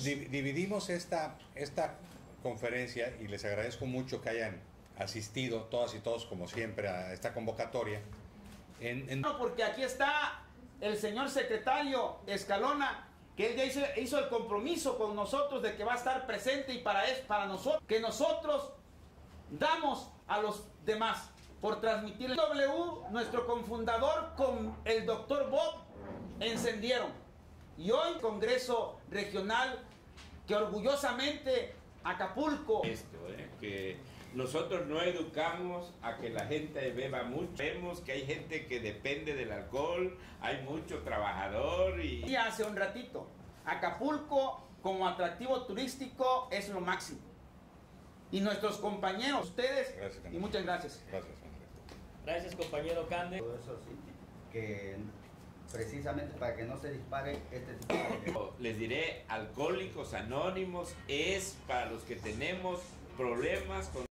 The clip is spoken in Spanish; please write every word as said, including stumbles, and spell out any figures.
Dividimos esta, esta conferencia y les agradezco mucho que hayan asistido todas y todos, como siempre, a esta convocatoria. En, en... No, porque aquí está el señor secretario Escalona, que él ya hizo, hizo el compromiso con nosotros de que va a estar presente, y para eso, para nosotros, que nosotros damos a los demás por transmitir el W. Nuestro confundador con el doctor Bob encendieron, y hoy Congreso Regional, que orgullosamente Acapulco. Esto, ¿eh? Que nosotros no educamos a que la gente beba mucho. Vemos que hay gente que depende del alcohol, hay mucho trabajador y... Y hace un ratito, Acapulco como atractivo turístico es lo máximo. Y nuestros compañeros, ustedes, gracias, y muchas gracias. Gracias, gracias compañero Cande. Todo eso sí, que precisamente para que no se dispare este tipo de... Les diré, Alcohólicos Anónimos es para los que tenemos problemas con